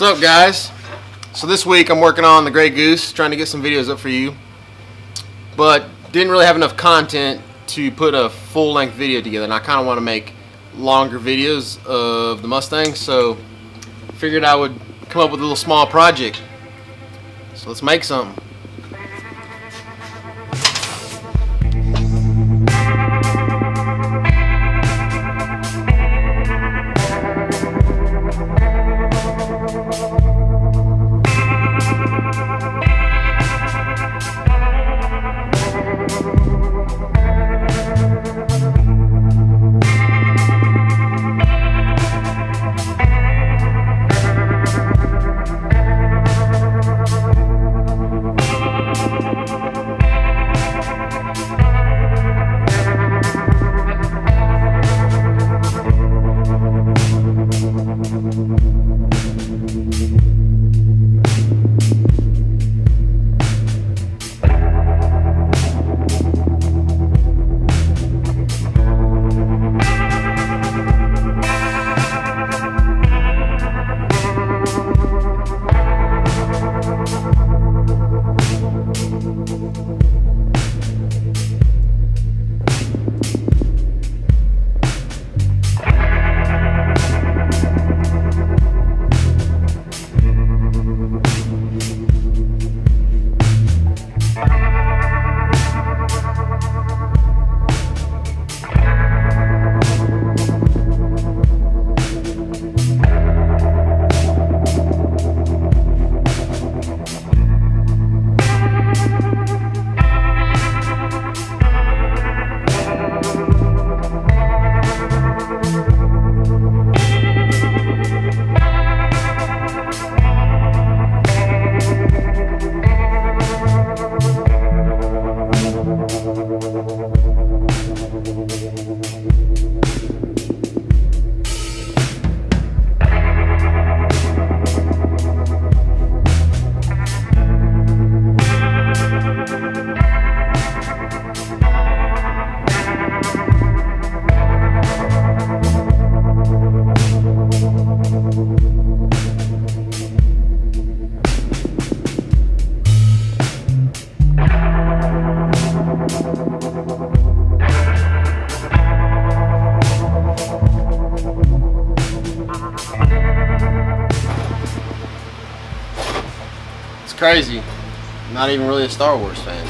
What's up, guys? So this week I'm working on the Grey Goose, trying to get some videos up for you, but didn't really have enough content to put a full-length video together, and I kind of want to make longer videos of the Mustang, so figured I would come up with a little small project. So let's make something. It's crazy. I'm not even really a Star Wars fan.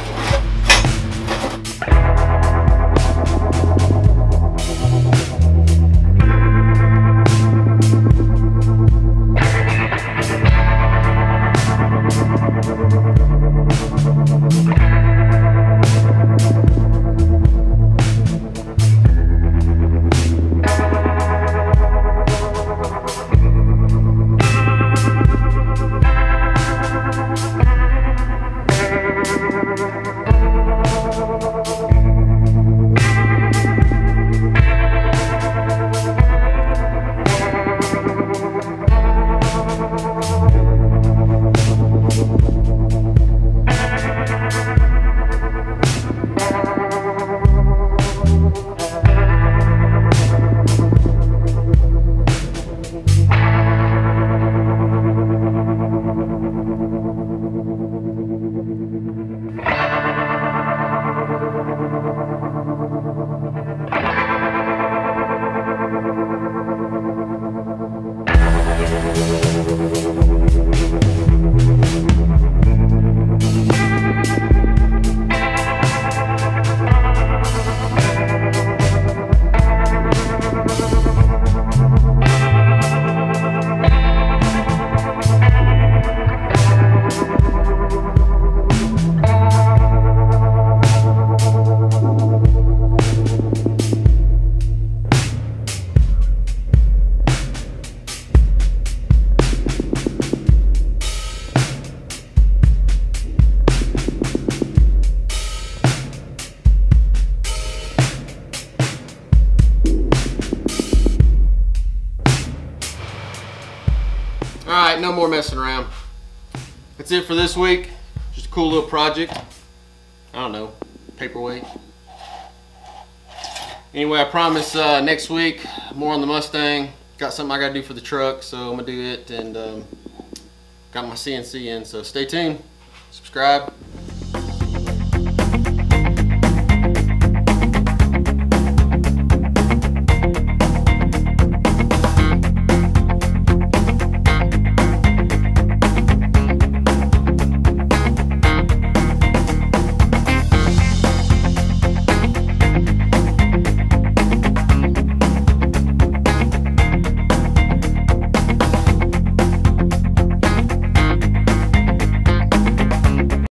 Alright, no more messing around. That's it for this week. Just a cool little project. I don't know, paperweight. Anyway, I promise next week more on the Mustang. Got something I gotta do for the truck, so I'm gonna do it, and got my CNC in, so stay tuned, subscribe.